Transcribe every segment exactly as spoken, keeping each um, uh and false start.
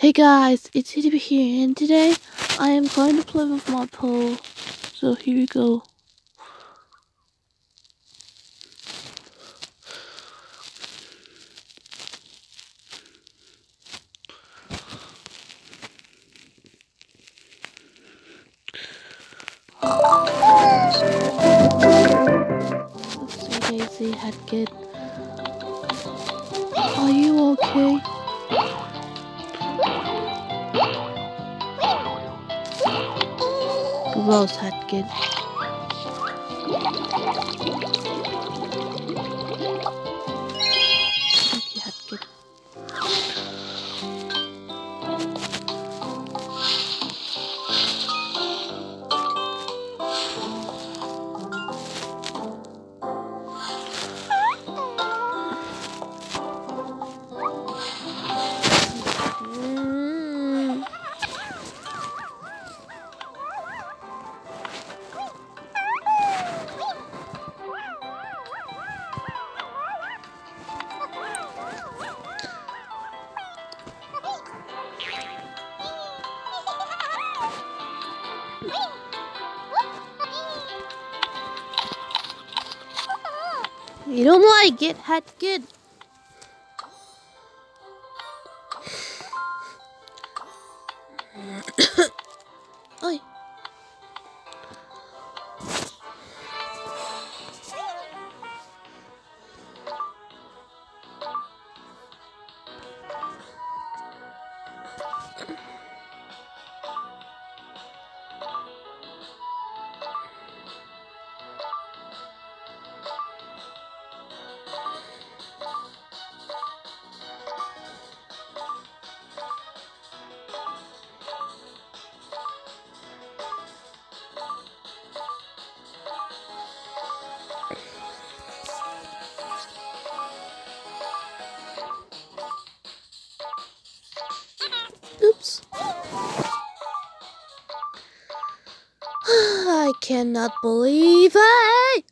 Hey guys, it's Hideby here, and today I am going to play with my pole. So here we go. Let's see, Daisy Hadkid. Are you okay? Gross, Hadkid. Thank you, Hadkid. You don't like it, Hadkid. Oi. Oops. I cannot believe it.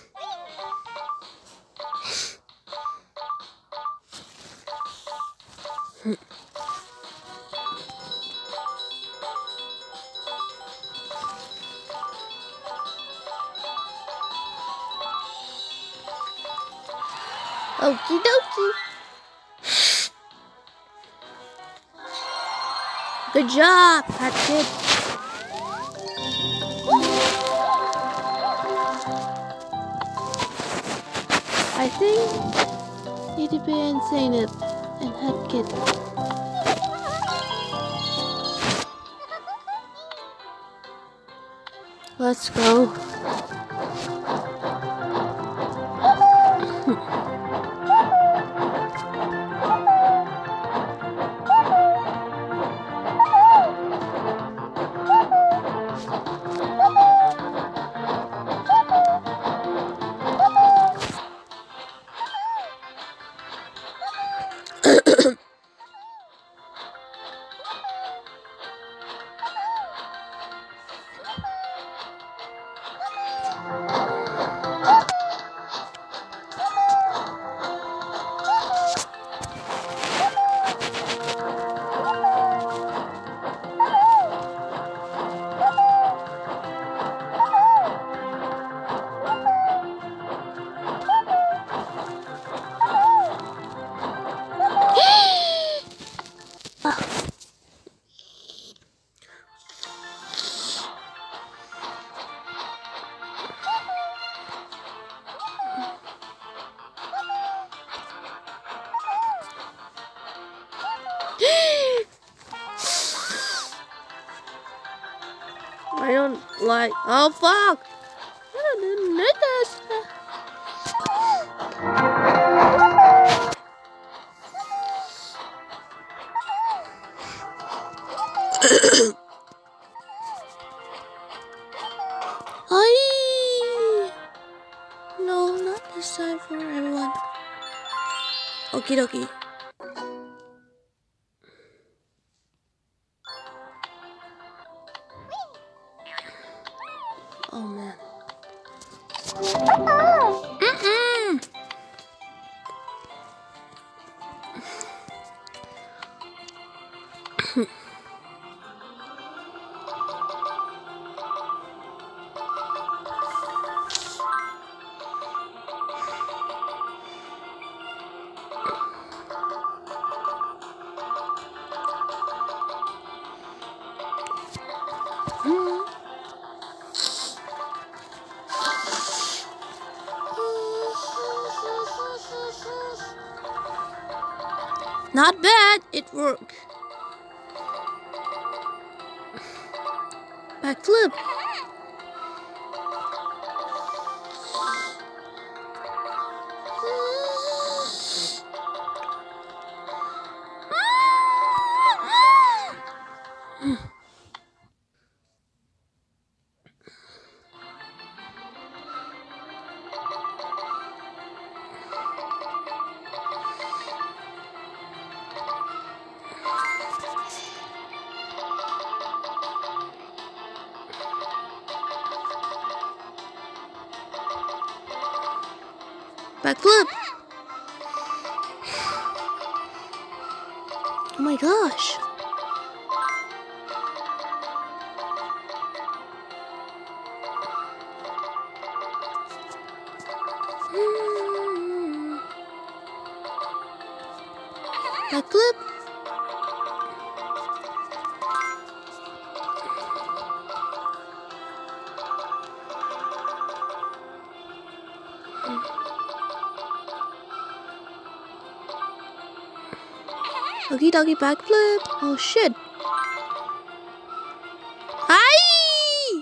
Okie dokie. Good job, Hadkid. I think Hideby and Zainab and Hadkid. Let's go. I don't like. Oh fuck! I didn't need this. I no, not this time for everyone. Okie dokie. Oh man. Mm-mm. Not bad, it worked. Backflip. Backflip. Oh my gosh. Backflip. Okie dokie backflip. Oh shit. Aye!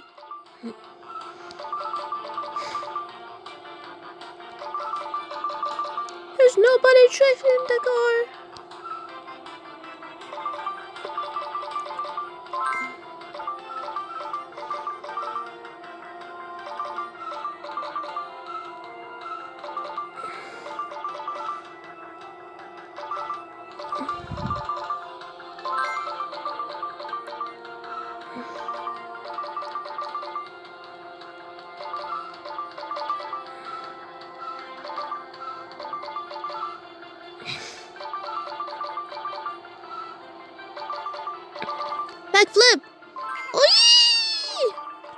There's nobody chasing the car. Backflip! Oi!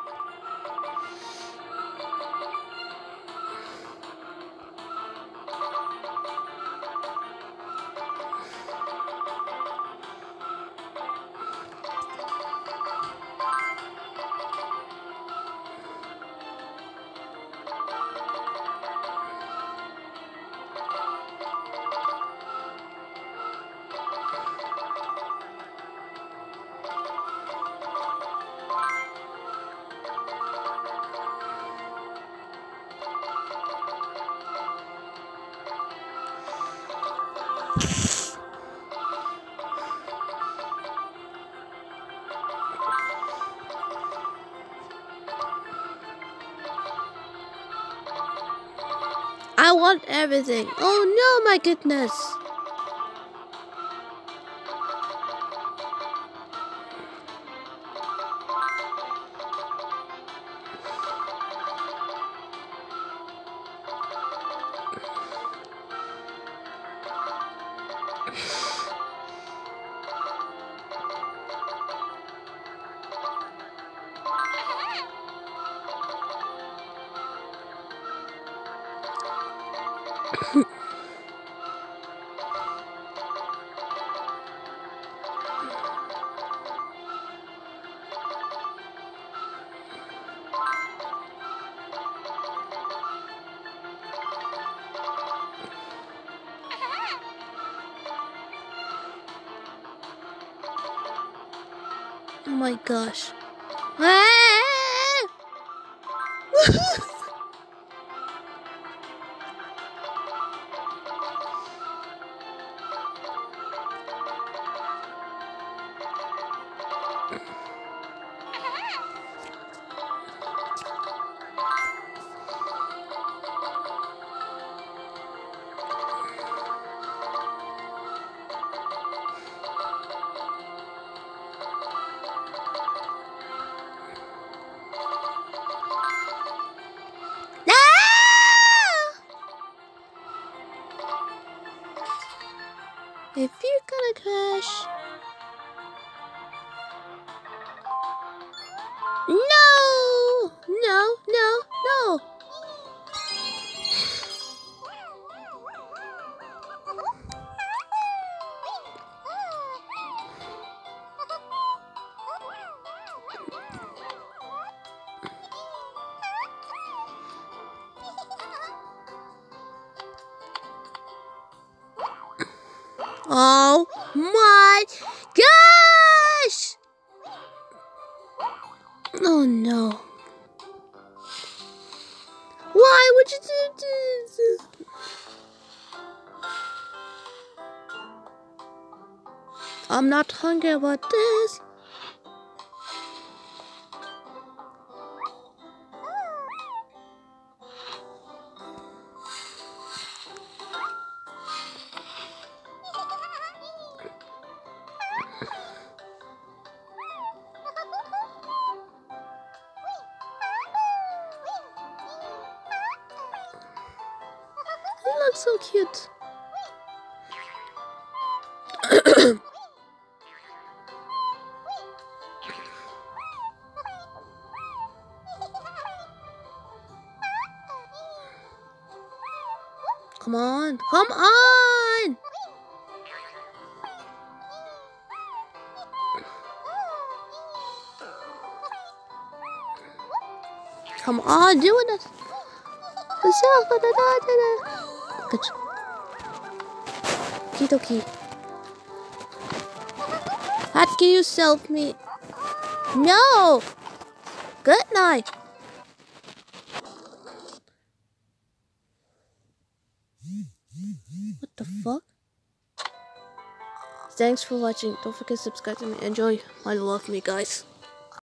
I want everything. Oh no, my goodness. Oh my gosh. Ah! If you're gonna crash, no, no, no. Oh my gosh! Oh no. Why would you do this? I'm not hungry about this. You look so cute. Come on, come on! Come on, doing it. Good. Okie dokie. Hatke yourself, me. No! Good night. What the fuck? Thanks for watching. Don't forget to subscribe to me. Enjoy my love me, guys.